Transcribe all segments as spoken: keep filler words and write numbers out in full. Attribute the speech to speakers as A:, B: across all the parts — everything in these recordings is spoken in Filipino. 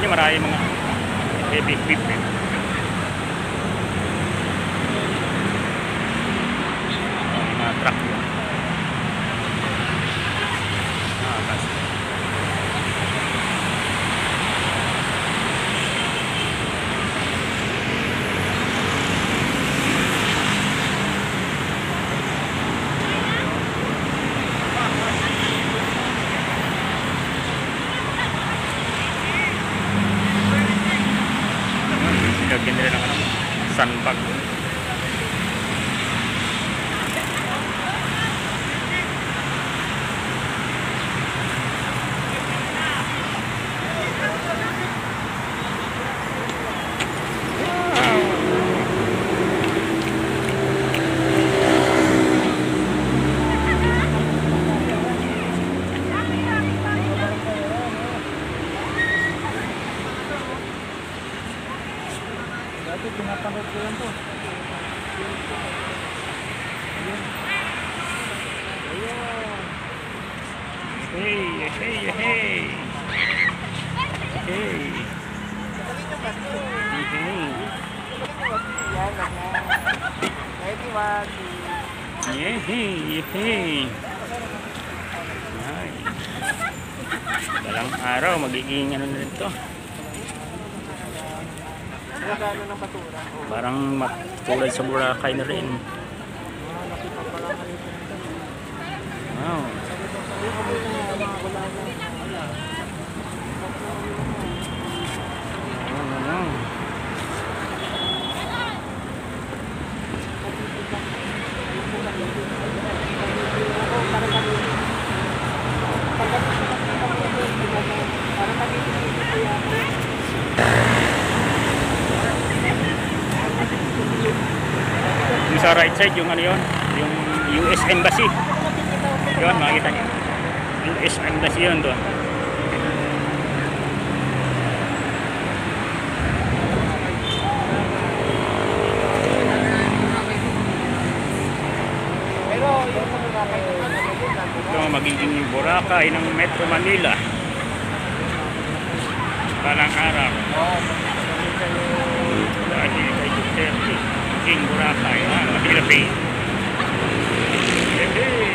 A: marami mga heavy equipment. Mga truck yun. Ah, basta. Lagyan nila ng ano, sandbag.
B: Dati pinapanood ko yan po. Ayun. Ayun.
A: Hey, hey, hey. Hey. Hey, hey, hey. Ay. Dalang araw magiging ano na rin to. Parang tulad sa Boracay na rin. Wow. Yung sa right side, yung ano yun, yung U S Embassy yun, makikita niyo U S Embassy yun doon. Ito magiging Boracay ng Metro Manila balang araw dahil kay Duterte King Boracay, ah, Manila Bay. Hey, hey.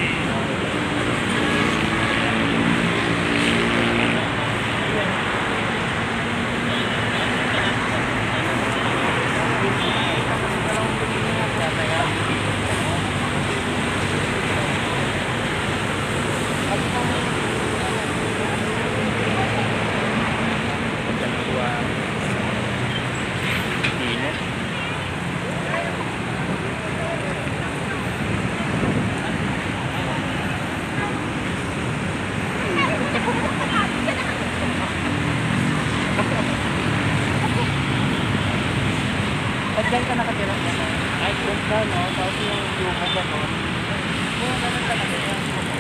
B: At dyan ka nakatira ka na? Ay, doon ka, no? Tapos yung yung ka gano'n. Oo, ganun ka nakatira.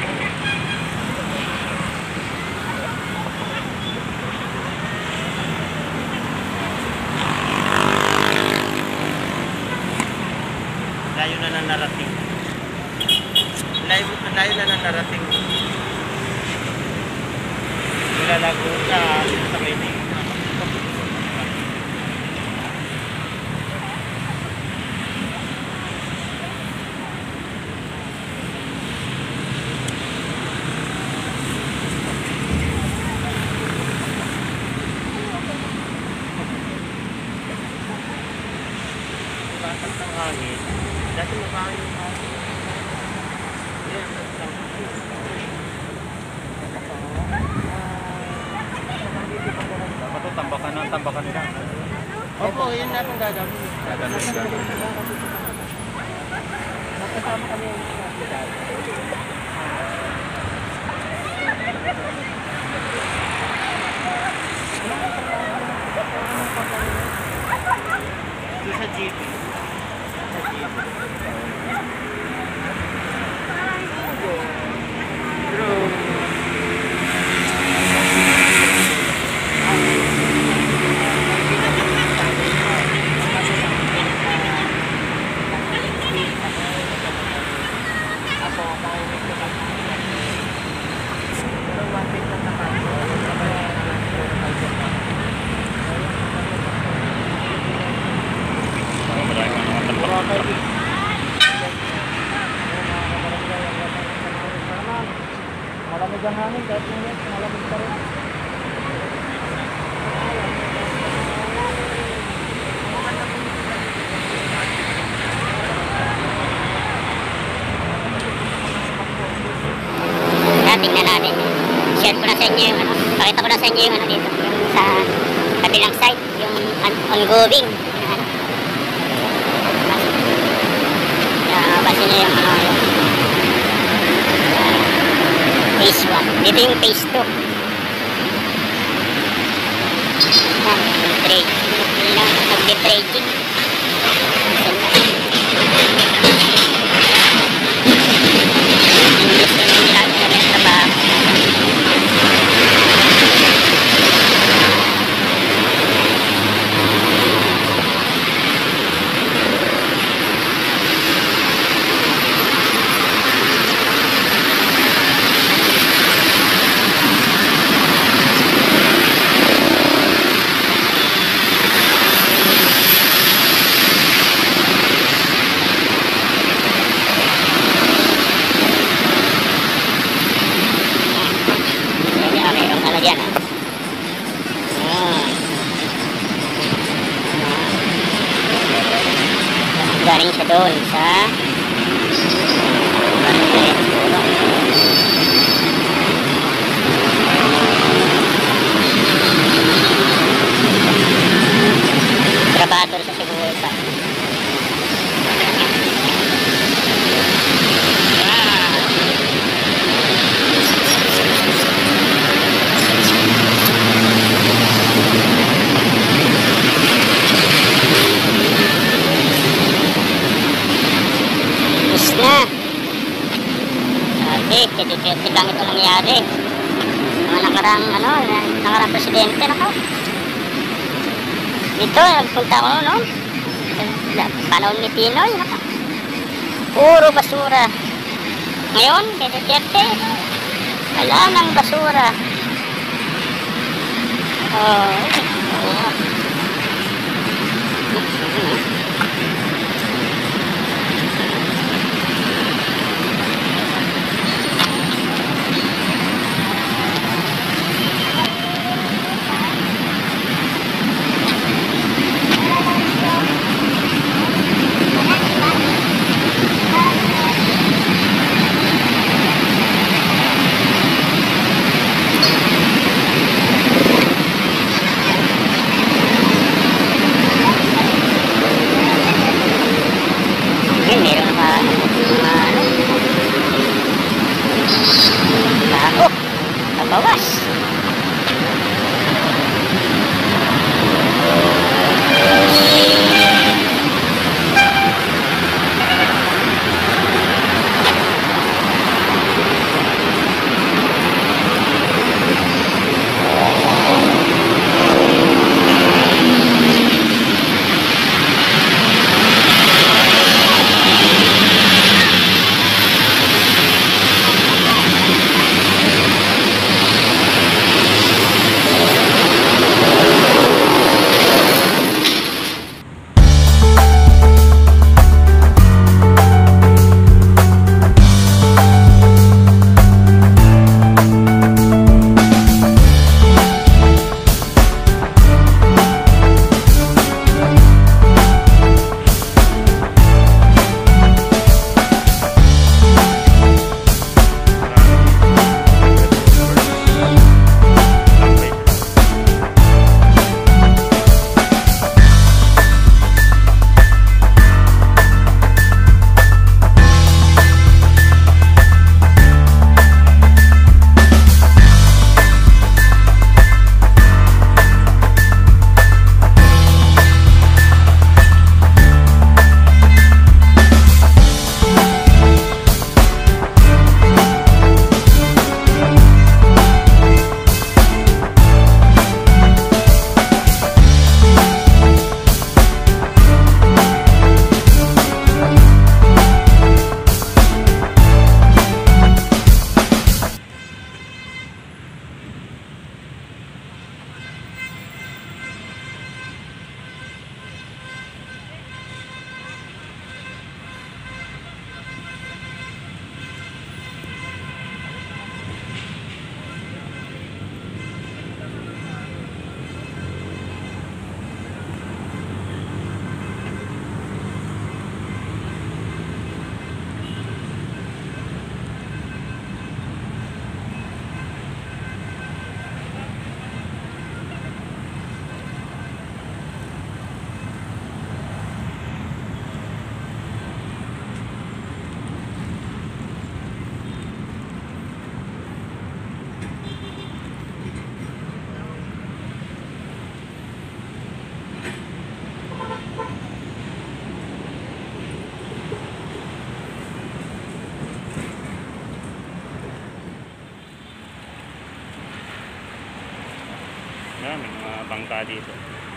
B: Layo na ng narating. Layo, layo na ng narating. Nilalago sa sa Beijing. Ang hangin. Dati makahangin yung hangin. Yan.
A: Dapat ito, tambakan na, tambakan nila.
B: Opo, yun na pong gagawin.
A: Gagawin, gagawin.
B: Magkasama kami yung hospital. Sa G P. Sa G P. kaibig. Malamig ang hangin kahit minit, malamig pa rin.
C: Tingnan natin. Share ko na sa inyo yung ano. Pakita ko na sa inyo yung ano dito. Yung sa kabilang side. Yung ongoing. Ano. Uh, base nyo yung ano yung uh, phase one. Dito yung phase two. Yan. Yung trade. Yung nag-trading. English na yung ginagawa ng trabaho. Yan ah. Hmm. Galing siya doon sa Trabador sa Sigurta. Na. Sabi, kiti-kiti lang ito nangyari. Mga nakarang, ano, nakarang presidente, nako. Dito, nagpunta ko, no? Panahon ni Pinoy, nako. Puro basura. Ngayon, kiti-kiti, wala nang basura. Oh, oh.
A: bangka dito.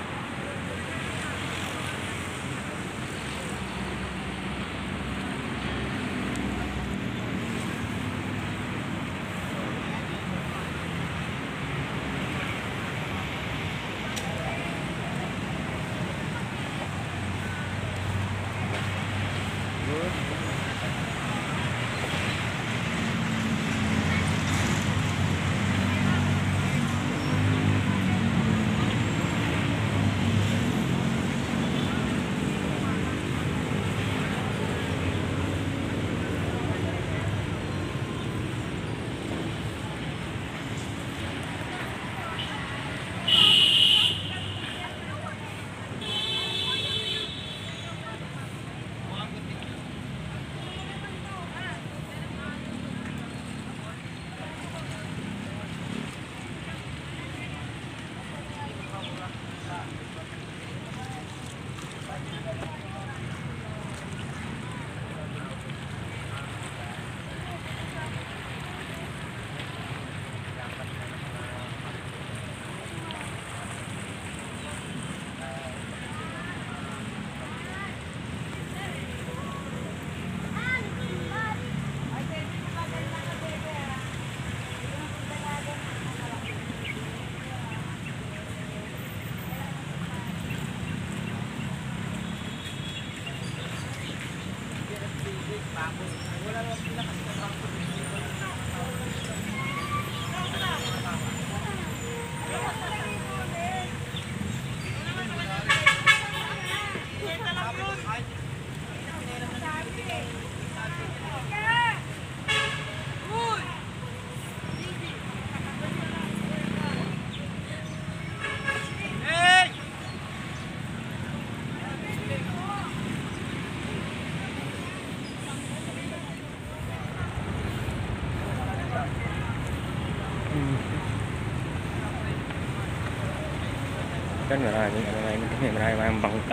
A: Kan maraming ano ngayon, may maraming maraming bangka.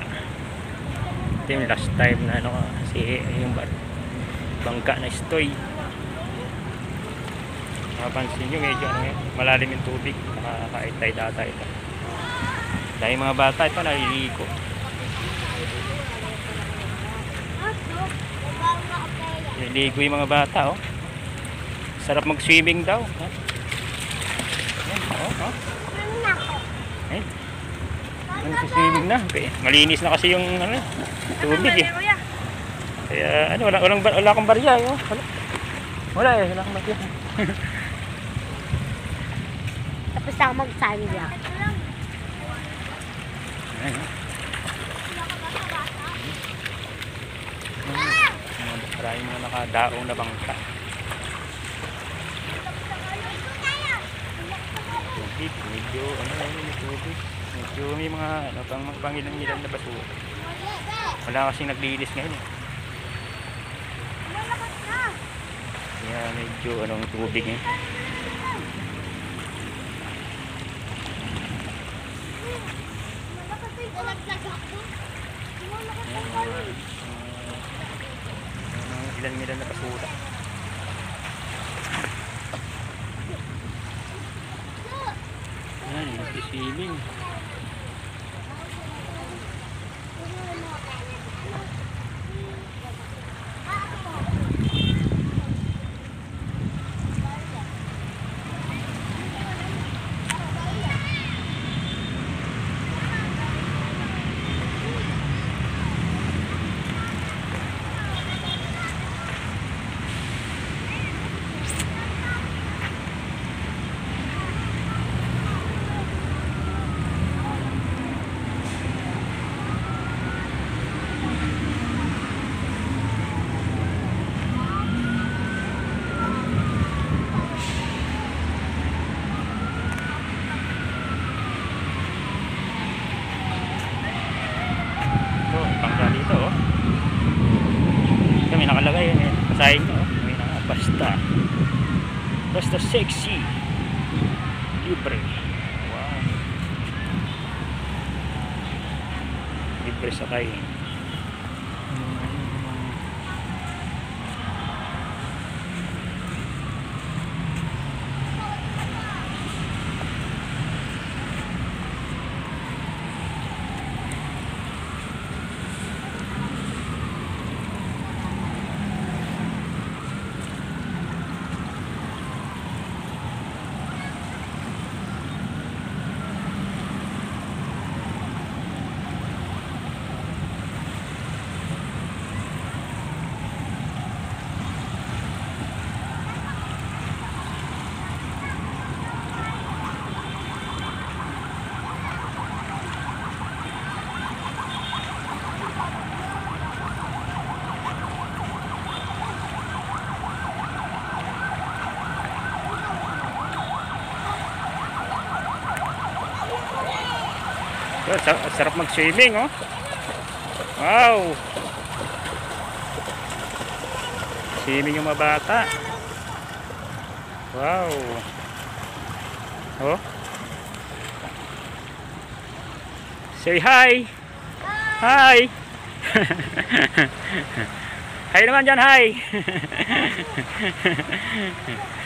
A: Ito yung last time na ano kasi yung bar bangka na Stoy. Mapansin nyo medyo ano yun, malalim yung tubig, nakakaitay data ito. Dahil mga bata ito naliligo. Naliligo yung mga bata, oh. Sarap mag-swimming daw. Yan, oh, oh. Ay. Swimming na. Okay. Malinis na kasi yung ano, tubig eh. Kaya ano, wala walang wala akong barya, oh. Wala. Wala eh, wala akong barya.
C: Tapos na ako mag-sandya.
A: Ayun. Maraming mga nakadaong na bangka. Tubig, medyo ano na yung tubig. Medyo may mga ano, pang pangilan-ilan na basura. Wala kasing naglilis ngayon eh. Kaya medyo anong tubig eh. Ilan-ilan na basura. Yan, nagsisiming. Pasahin nyo, may na basta basta sexy libre. Wow, libre sakay. Oh, sa- sarap mag-swimming, oh. Wow. Swimming yung mga bata. Wow. Oh. Say hi. Hi. Hi naman dyan, hi.